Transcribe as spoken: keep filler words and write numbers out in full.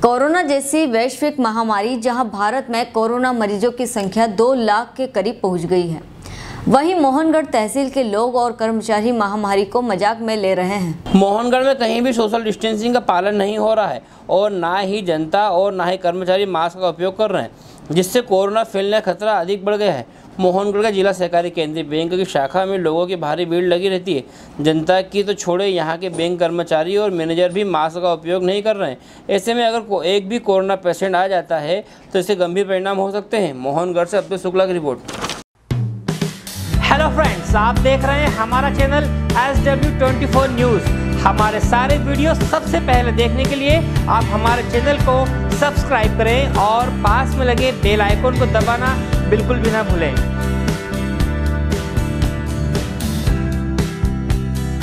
Corona जैसी वैश्विक महामारी जहां भारत में कोरोना मरीजों की संख्या दो लाख के करीब पहुंच गई है, वहीं मोहनगढ़ तहसील के लोग और कर्मचारी महामारी को मजाक में ले रहे हैं। मोहनगढ़ में कहीं भी सोशल डिस्टेंसिंग का पालन नहीं हो रहा है और ना ही जनता और ना ही कर्मचारी मास्क का उपयोग कर रहे हैं, जिससे कोरोना फैलने का खतरा अधिक बढ़ गया है। मोहनगढ़ का जिला सहकारी केंद्रीय बैंक की शाखा में लोगों की भारी भीड़ लगी रहती है। जनता की तो छोड़े, यहाँ के बैंक कर्मचारी और मैनेजर भी मास्क का उपयोग नहीं कर रहे हैं। ऐसे में अगर एक भी कोरोना पेशेंट आ जाता है तो इससे गंभीर परिणाम हो सकते हैं। मोहनगढ़ से अब्दुल शुक्ला की रिपोर्ट। हेलो फ्रेंड्स, आप देख रहे हैं हमारा channel S W twenty four news. हमारे सारे वीडियो सबसे पहले देखने के लिए आप हमारे चैनल को सब्सक्राइब करें और पास में लगे बेल आइकन को दबाना बिल्कुल भी ना भूलें।